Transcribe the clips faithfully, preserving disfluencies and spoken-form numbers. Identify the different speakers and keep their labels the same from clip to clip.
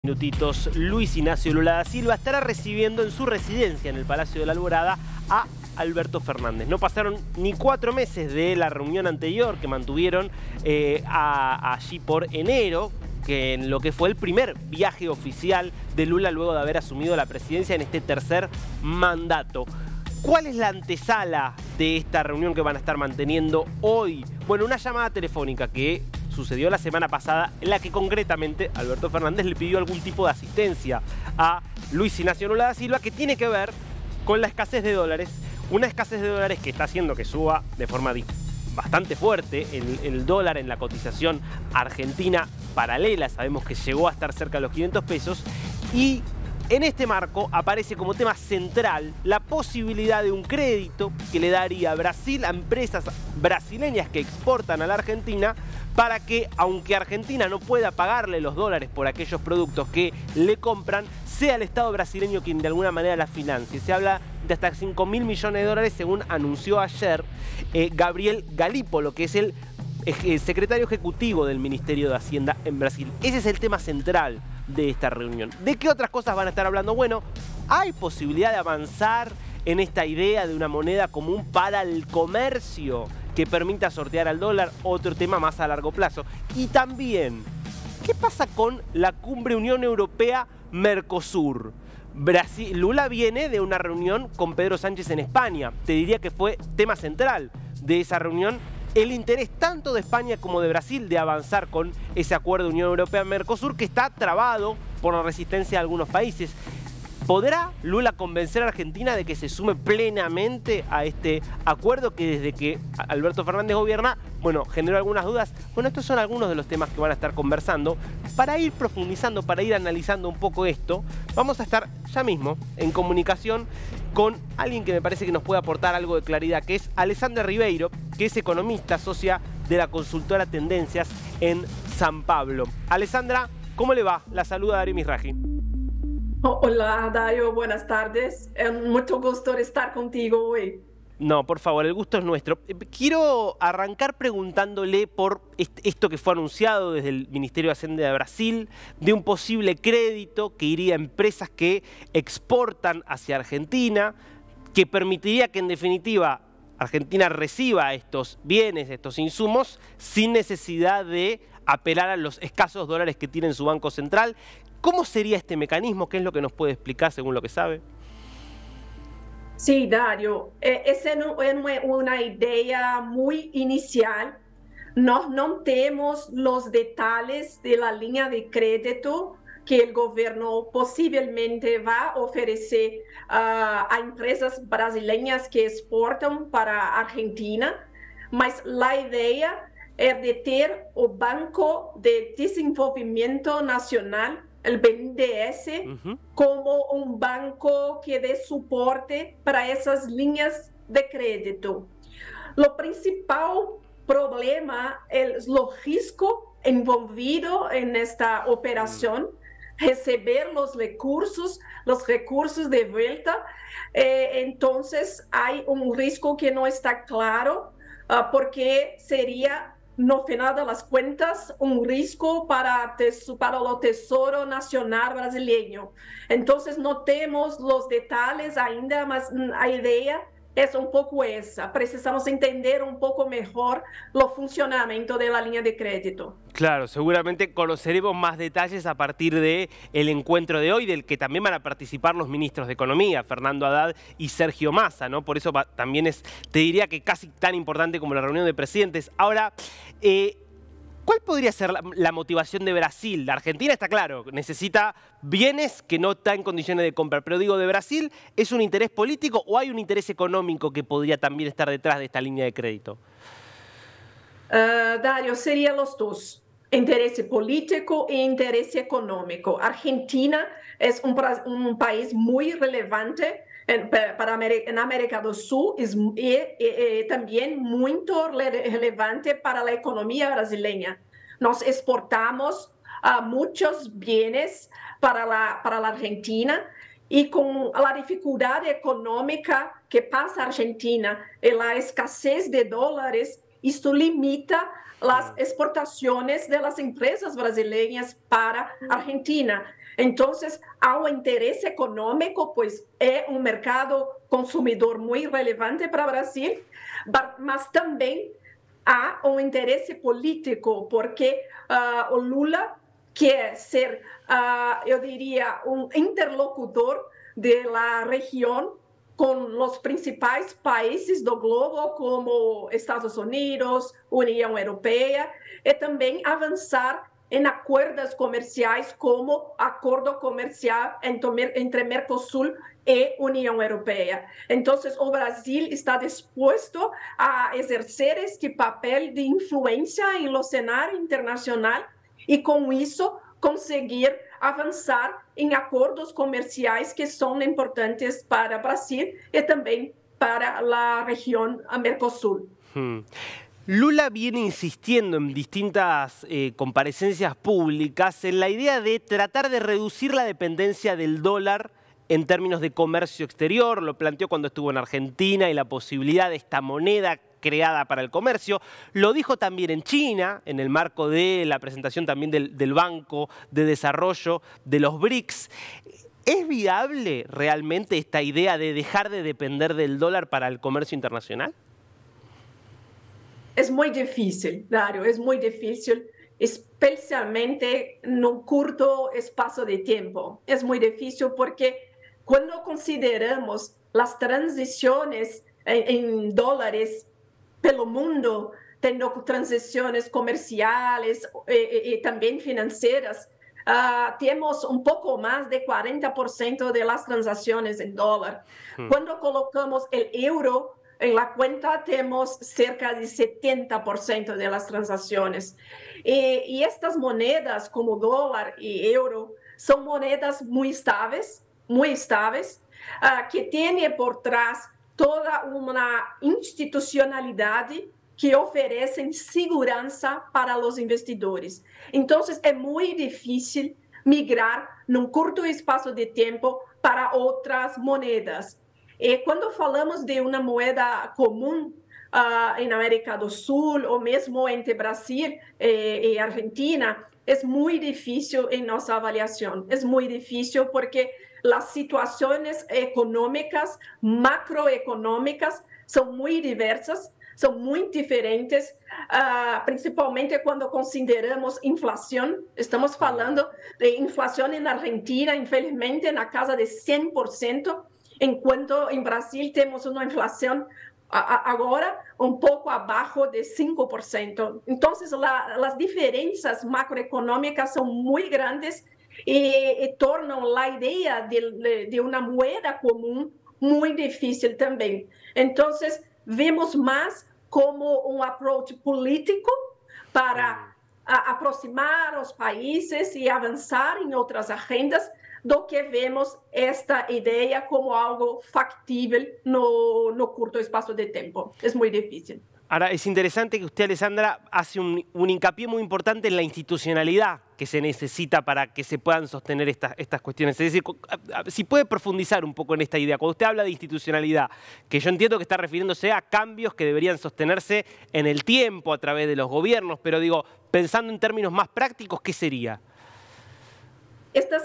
Speaker 1: Minutitos, Luis Ignacio Lula da Silva estará recibiendo en su residencia en el Palacio de la Alborada a Alberto Fernández. No pasaron ni cuatro meses de la reunión anterior que mantuvieron eh, a, allí por enero, que en lo que fue el primer viaje oficial de Lula luego de haber asumido la presidencia en este tercer mandato. ¿Cuál es la antesala de esta reunión que van a estar manteniendo hoy? Bueno, una llamada telefónica que sucedió la semana pasada, en la que concretamente Alberto Fernández le pidió algún tipo de asistencia a Luis Ignacio Lula da Silva, que tiene que ver con la escasez de dólares. Una escasez de dólares que está haciendo que suba de forma bastante fuerte el, el dólar en la cotización argentina paralela. Sabemos que llegó a estar cerca de los quinientos pesos y en este marco aparece como tema central la posibilidad de un crédito que le daría Brasil a empresas brasileñas que exportan a la Argentina para que, aunque Argentina no pueda pagarle los dólares por aquellos productos que le compran, sea el Estado brasileño quien de alguna manera la financie. Se habla de hasta cinco mil millones de dólares, según anunció ayer eh, Gabriel Galípolo, que es el eh, secretario ejecutivo del Ministerio de Hacienda en Brasil. Ese es el tema central de esta reunión. ¿De qué otras cosas van a estar hablando? Bueno, hay posibilidad de avanzar en esta idea de una moneda común para el comercio que permita sortear al dólar, otro tema más a largo plazo. Y también, ¿qué pasa con la cumbre Unión Europea-Mercosur? Brasil, Lula viene de una reunión con Pedro Sánchez en España. Te diría que fue tema central de esa reunión el interés tanto de España como de Brasil de avanzar con ese acuerdo Unión Europea-Mercosur, que está trabado por la resistencia de algunos países. ¿Podrá Lula convencer a Argentina de que se sume plenamente a este acuerdo que desde que Alberto Fernández gobierna, bueno, generó algunas dudas? Bueno, estos son algunos de los temas que van a estar conversando. Para ir profundizando, para ir analizando un poco esto, vamos a estar ya mismo en comunicación con alguien que me parece que nos puede aportar algo de claridad, que es Alessandra Ribeiro, que es economista, socia de la consultora Tendencias en San Pablo. Alessandra, ¿cómo le va? La saluda Darío Mizrahi.
Speaker 2: Hola Dario, buenas tardes. Es mucho gusto de estar contigo hoy.
Speaker 1: No, por favor, el gusto es nuestro. Quiero arrancar preguntándole por esto que fue anunciado desde el Ministerio de Hacienda de Brasil, de un posible crédito que iría a empresas que exportan hacia Argentina, que permitiría que en definitiva Argentina reciba estos bienes, estos insumos, sin necesidad de apelar a los escasos dólares que tiene en su Banco Central. ¿Cómo sería este mecanismo? ¿Qué es lo que nos puede explicar según lo que sabe?
Speaker 2: Sí, Dario, esa es una idea muy inicial. Nós no tenemos los detalles de la línea de crédito que el gobierno posiblemente va a ofrecer uh, a empresas brasileñas que exportan para Argentina, mas la idea es de tener el Banco de Desenvolvimiento Nacional, el B N D E S, uh-huh, como un banco que dé soporte para esas líneas de crédito. Lo principal problema es los riesgos envolvidos en esta operación, uh-huh, recibir los recursos, los recursos de vuelta. Eh, entonces hay un riesgo que no está claro, uh, porque sería, no final de las cuentas, un riesgo para, para el Tesoro Nacional brasileño. Entonces no tenemos los detalles ainda, mas la idea es un poco esa. Precisamos entender un poco mejor el funcionamiento de la línea de crédito.
Speaker 1: Claro, seguramente conoceremos más detalles a partir del encuentro de hoy, del que también van a participar los ministros de Economía, Fernando Haddad y Sergio Massa, ¿no? Por eso va, también es, te diría que casi tan importante como la reunión de presidentes. Ahora, eh, ¿cuál podría ser la, la motivación de Brasil? La Argentina está claro, necesita bienes que no está en condiciones de comprar, pero digo, ¿de Brasil es un interés político o hay un interés económico que podría también estar detrás de esta línea de crédito?
Speaker 2: Uh, Dario, serían los dos, interés político e interés económico. Argentina es un, un país muy relevante en, para América, en América del Sur es, y, y, y también muy relevante para la economía brasileña. Nos exportamos uh, muchos bienes para la, para la Argentina. Y con la dificultad económica que pasa Argentina y la escasez de dólares, esto limita las exportaciones de las empresas brasileñas para Argentina. Entonces, há um interesse econômico, pois é um mercado consumidor muito relevante para o Brasil, mas também há um interesse político, porque uh, o Lula quer ser, uh, eu diria, um interlocutor da região com os principais países do globo, como Estados Unidos, União Europeia, e também avançar em acordos comerciais, como acordo comercial entre Mercosul e União Europeia. Então, o Brasil está disposto a exercer este papel de influência no cenário internacional e, com isso, conseguir avançar em acordos comerciais que são importantes para o Brasil e também para a região Mercosul.
Speaker 1: Hmm. Lula viene insistiendo en distintas eh, comparecencias públicas en la idea de tratar de reducir la dependencia del dólar en términos de comercio exterior. Lo planteó cuando estuvo en Argentina y la posibilidad de esta moneda creada para el comercio. Lo dijo también en China, en el marco de la presentación también del, del Banco de Desarrollo de los B R I C S. ¿Es viable realmente esta idea de dejar de depender del dólar para el comercio internacional?
Speaker 2: É muito difícil, Dario, é muito difícil, especialmente num curto espaço de tempo. É muito difícil porque quando consideramos as transições em, em dólares pelo mundo, tendo transições comerciais e, e, e também financeiras, uh, temos um pouco mais de quarenta por cento das transações em dólar. Hum. Quando colocamos o euro en la cuenta, tenemos cerca de setenta por ciento de las transacciones. Y, y estas monedas, como dólar y euro, son monedas muy estables, muy estables, uh, que tienen por trás toda una institucionalidad que ofrecen segurança para los investidores. Entonces, es muy difícil migrar en un corto espacio de tiempo para otras monedas. E quando falamos de uma moeda comum uh, em América do Sul, ou mesmo entre Brasil e, e Argentina, é muito difícil em nossa avaliação. É muito difícil porque as situações econômicas, macroeconômicas, são muito diversas, são muito diferentes, uh, principalmente quando consideramos inflação. Estamos falando de inflação na Argentina, infelizmente, na casa de cem por cento, enquanto em Brasil temos uma inflação agora um pouco abaixo de cinco por cento. Então, as diferenças macroeconômicas são muito grandes e, e tornam a ideia de, de uma moeda comum muito difícil também. Então, vemos mais como um approach político para a, aproximar os países e avançar em outras agendas, do que vemos esta ideia como algo factível no, no curto espacio de tiempo. Es muy difícil.
Speaker 1: Ahora, es interesante que usted, Alessandra, hace un, un hincapié muy importante en la institucionalidad que se necesita para que se puedan sostener estas, estas cuestiones. Es decir, si puede profundizar un poco en esta idea. Cuando usted habla de institucionalidad, que yo entiendo que está refiriéndose a cambios que deberían sostenerse en el tiempo a través de los gobiernos, pero digo, pensando en términos más prácticos, ¿qué sería?
Speaker 2: Estas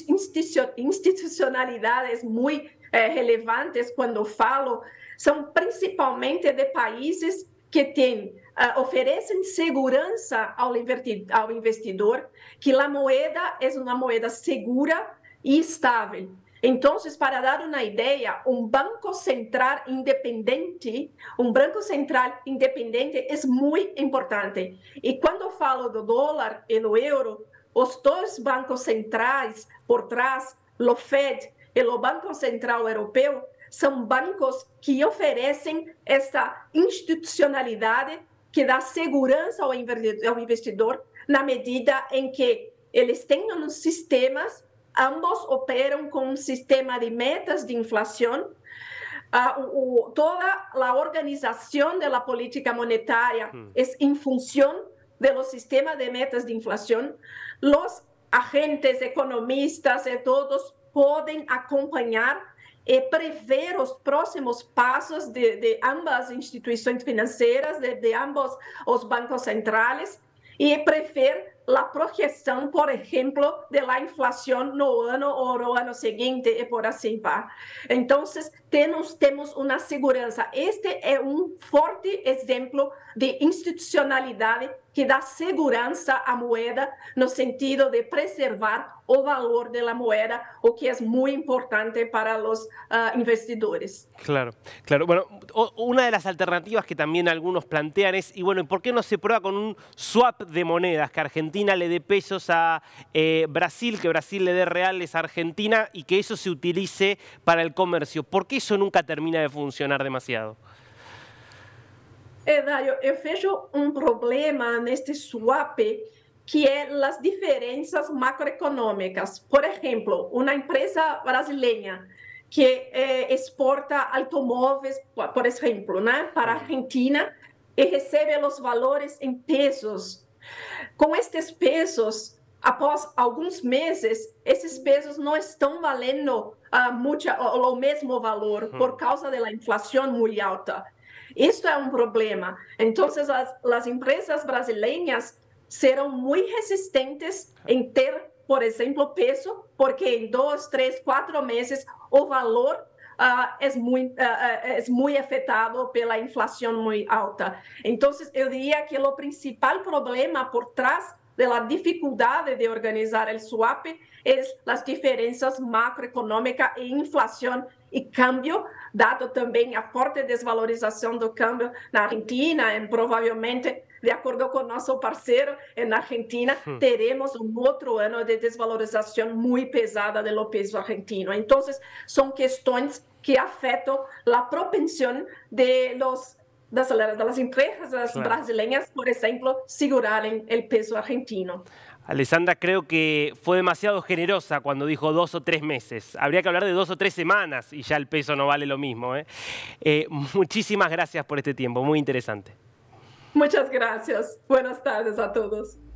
Speaker 2: institucionalidades muy eh, relevantes, quando falo, são principalmente de países que têm, uh, oferecem segurança ao, ao investidor, que a moeda é uma moeda segura e estável. Então, para dar uma ideia, um banco central independente, um banco central independente é muito importante. E quando falo do dólar e do euro, os dois bancos centrais por trás, o Fed e o Banco Central Europeu, são bancos que oferecem essa institucionalidade que dá segurança ao investidor na medida em que eles têm uns sistemas, ambos operam com um sistema de metas de inflação, uh, o, toda a organização da política monetária hum. é em função do sistema de metas de inflação. Os agentes economistas e todos podem acompanhar e prever os próximos passos de, de ambas instituições financeiras, de, de ambos os bancos centrais, e prever la proyección, por ejemplo, de la inflación no ano o no ano seguinte y por así va. Entonces, tenemos, tenemos una seguridad. Este es un fuerte ejemplo de institucionalidad que dá segurança à moeda no sentido de preservar o valor de la moeda, o que es muy importante para los uh, investidores.
Speaker 1: Claro, claro. Bueno, o, una de las alternativas que también algunos plantean es, y bueno, ¿por qué no se prueba con un swap de monedas? Que Argentina le dé pesos a eh, Brasil, que Brasil le dé reales a Argentina y que eso se utilice para el comercio. ¿Por qué eso nunca termina de funcionar demasiado?
Speaker 2: É, Dário, eu vejo um problema neste swap, que é as diferenças macroeconômicas. Por exemplo, uma empresa brasileira que eh, exporta automóveis, por exemplo, né, para a Argentina e recebe os valores em pesos. Com estes pesos, após alguns meses, esses pesos não estão valendo uh, muito, o, o mesmo valor por causa da inflação muito alta. Isso é um problema. Então, as, as empresas brasileiras serão muito resistentes em ter, por exemplo, peso, porque em dois, três, quatro meses o valor uh, é, muito, uh, é muito afetado pela inflação muito alta. Então, eu diria que o principal problema por trás da dificuldade de organizar o swap é as diferenças macroeconômicas e inflação e câmbio, dado também a forte desvalorização do câmbio na Argentina, e provavelmente, de acordo com nosso parceiro, na Argentina, hum. teremos um outro ano de desvalorização muito pesada do peso argentino. Então, são questões que afetam a propensão de los Das, das empresas claro. brasileñas, por ejemplo, segurarem el peso argentino.
Speaker 1: Alessandra, creo que fue demasiado generosa cuando dijo dos o tres meses. Habría que hablar de dos o tres semanas y ya el peso no vale lo mismo, ¿eh? Eh, muchísimas gracias por este tiempo, muy interesante.
Speaker 2: Muchas gracias. Buenas tardes a todos.